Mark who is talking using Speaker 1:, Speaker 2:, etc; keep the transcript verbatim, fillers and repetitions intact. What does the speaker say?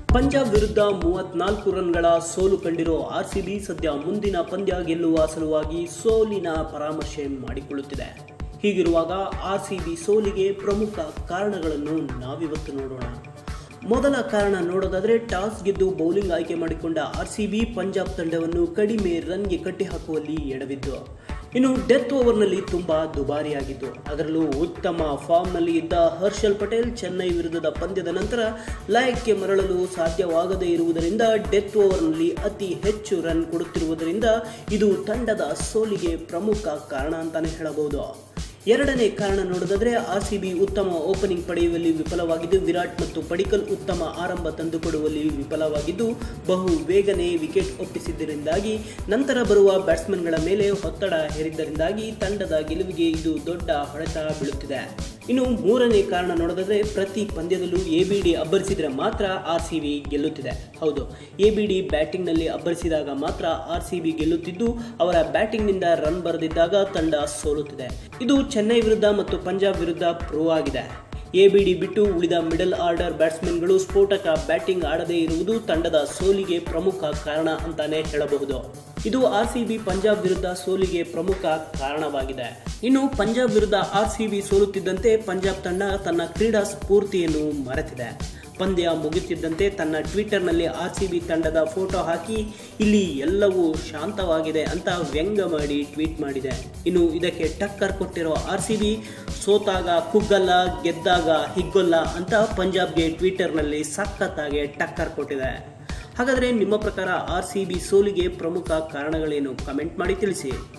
Speaker 1: ಪಂಜಾಬ್ ವಿರುದ್ಧ ಮೂವತ್ನಾಲ್ಕು ರನ್ಗಳ ಸೋಲು ಕಂಡಿರೋ ಆರ್ಸಿಬಿ ಸದ್ಯ ಮುಂದಿನ ಪಂದ್ಯ ಗೆಲ್ಲುವ ಸಲುವಾಗಿ ಸೋಲಿನ ಪರಾಮರ್ಶೆ ಮಾಡಿಕೊಳ್ಳುತ್ತಿದೆ. ಹೀಗಿರುವಾಗ ಆರ್ಸಿಬಿ ಸೋಲಿಗೆ ಪ್ರಮುಖ ಕಾರಣಗಳನ್ನು ನಾವಿವತ್ತು ನೋಡೋಣ. ಮೊದಲ ಕಾರಣ ನೋಡೋದಾದರೆ ಟಾಸ್ ಗೆದ್ದು ಬೌಲಿಂಗ್ ಆಯ್ಕೆ ಮಾಡಿಕೊಂಡ ಆರ್ಸಿಬಿ ಪಂಜಾಬ್ ತಂಡವನ್ನು ಕಡಿಮೆ ರನ್ಗೆ ಕಟ್ಟಿಹಾಕುವಲ್ಲಿ ಎಡವಿದ್ದು. ಇನ್ನು ಡೆತ್ ಓವರ್ನಲ್ಲಿ ತುಂಬಾ ದುಬಾರಿಯಾಗಿತ್ತು. ಅದರಲ್ಲೂ ಉತ್ತಮ ಫಾರ್ಮ್ನಲ್ಲಿ ಇದ್ದ ಹರ್ಷಲ್ ಪಟೇಲ್ ಚೆನ್ನೈ ವಿರುದ್ಧದ ಪಂದ್ಯದ ನಂತರ ಲಯಕ್ಕೆ ಮರಳಲು ಸಾಧ್ಯವಾಗದೇ ಇರುವುದರಿಂದ ಡೆತ್ ಓವರ್ನಲ್ಲಿ ಅತಿ ಹೆಚ್ಚು ರನ್ ಕೊಡುತ್ತಿರುವುದರಿಂದ ಇದು ತಂಡದ ಸೋಲಿಗೆ ಪ್ರಮುಖ ಕಾರಣ ಅಂತಾನೆ ಹೇಳಬಹುದು. ಎರಡನೇ ಕಾರಣ ನೋಡೋದಾದ್ರೆ ಆರ್ಸಿಬಿ ಉತ್ತಮ ಓಪನಿಂಗ್ ಪಡೆಯುವಲ್ಲಿ ವಿಫಲವಾಗಿದ್ದು, ವಿರಾಟ್ ಮತ್ತು ಪಡಿಕಲ್ ಉತ್ತಮ ಆರಂಭ ತಂದುಕೊಡುವಲ್ಲಿ ವಿಫಲವಾಗಿದ್ದು, ಬಹು ಬೇಗನೆ ವಿಕೆಟ್ ಒಪ್ಪಿಸಿದ್ದರಿಂದಾಗಿ ನಂತರ ಬರುವ ಬ್ಯಾಟ್ಸ್ಮನ್ಗಳ ಮೇಲೆ ಒತ್ತಡ ಹೇರಿದ್ದರಿಂದಾಗಿ ತಂಡದ ಗೆಲುವಿಗೆ ಇದು ದೊಡ್ಡ ಹೊಡೆತ ಬೀಳುತ್ತಿದೆ. ಇನ್ನು ಮೂರನೇ ಕಾರಣ ನೋಡೋದಾದ್ರೆ ಪ್ರತಿ ಪಂದ್ಯದಲ್ಲೂ ಎಬಿಡಿ ಅಬ್ಬರಿಸಿದರೆ ಮಾತ್ರ ಆರ್ಸಿಬಿ ಗೆಲ್ಲುತ್ತಿದೆ. ಹೌದು, ಎಬಿಡಿ ಬ್ಯಾಟಿಂಗ್ನಲ್ಲಿ ಅಬ್ಬರಿಸಿದಾಗ ಮಾತ್ರ ಆರ್ಸಿಬಿ ಗೆಲ್ಲುತ್ತಿದ್ದು, ಅವರ ಬ್ಯಾಟಿಂಗ್ನಿಂದ ರನ್ ಬರದಿದ್ದಾಗ ತಂಡ ಸೋಲುತ್ತಿದೆ. ಇದು ಚೆನ್ನೈ ವಿರುದ್ಧ ಮತ್ತು ಪಂಜಾಬ್ ವಿರುದ್ಧ ಪ್ರೂವ್ ಆಗಿದೆ. ಎಬಿಡಿ ಬಿಟ್ಟು ಉಳಿದ ಮಿಡಲ್ ಆರ್ಡರ್ ಬ್ಯಾಟ್ಸ್ಮನ್ಗಳು ಸ್ಫೋಟಕ ಬ್ಯಾಟಿಂಗ್ ಆಡದೇ ಇರುವುದು ತಂಡದ ಸೋಲಿಗೆ ಪ್ರಮುಖ ಕಾರಣ ಅಂತಾನೆ ಹೇಳಬಹುದು. ಇದು ಆರ್ಸಿಬಿ ಪಂಜಾಬ್ ವಿರುದ್ಧ ಸೋಲಿಗೆ ಪ್ರಮುಖ ಕಾರಣವಾಗಿದೆ. ಇನ್ನು ಪಂಜಾಬ್ ವಿರುದ್ಧ ಆರ್ಸಿಬಿ ಸೋಲುತ್ತಿದ್ದಂತೆ ಪಂಜಾಬ್ ತಂಡ ತನ್ನ ಕ್ರೀಡಾ ಸ್ಫೂರ್ತಿಯನ್ನು ಮರೆತಿದೆ. ಪಂದ್ಯ ಮುಗಿಯುತ್ತಿದ್ದಂತೆ ತನ್ನ ಟ್ವಿಟರ್ನಲ್ಲಿ ಆರ್ಸಿಬಿ ತಂಡದ ಫೋಟೋ ಹಾಕಿ ಇಲ್ಲಿ ಎಲ್ಲವೂ ಶಾಂತವಾಗಿದೆ ಅಂತ ವ್ಯಂಗ್ಯ ಮಾಡಿ ಟ್ವೀಟ್ ಮಾಡಿದೆ. ಇನ್ನು ಇದಕ್ಕೆ ಟಕ್ಕರ್ ಕೊಟ್ಟಿರೋ ಆರ್ಸಿಬಿ ಸೋತಾಗ ಕುಗ್ಗಲ್ಲ, ಗೆದ್ದಾಗ ಹಿಗ್ಗೊಲ್ಲ ಅಂತ ಪಂಜಾಬ್ಗೆ ಟ್ವಿಟರ್ನಲ್ಲಿ ಸಖತ್ತಾಗಿ ಟಕ್ಕರ್ ಕೊಟ್ಟಿದೆ. ಹಾಗಾದರೆ ನಿಮ್ಮ ಪ್ರಕಾರ ಆರ್ಸಿಬಿ ಸೋಲಿಗೆ ಪ್ರಮುಖ ಕಾರಣಗಳೇನು? ಕಮೆಂಟ್ ಮಾಡಿ ತಿಳಿಸಿ.